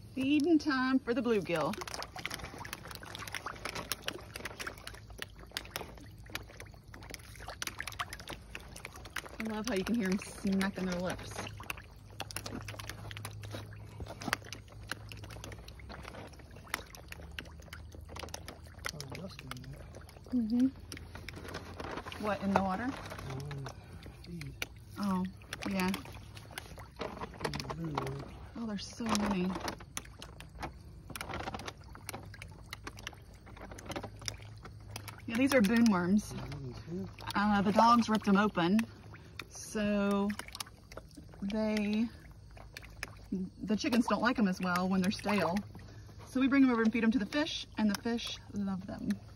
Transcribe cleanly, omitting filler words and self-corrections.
Feeding time for the bluegill. I love how you can hear them smacking their lips. Mm-hmm. What, in the water? Oh, yeah. Oh, there's so many. Yeah, these are boon worms. The dogs ripped them open, so the chickens don't like them as well when they're stale. So we bring them over and feed them to the fish, and the fish love them.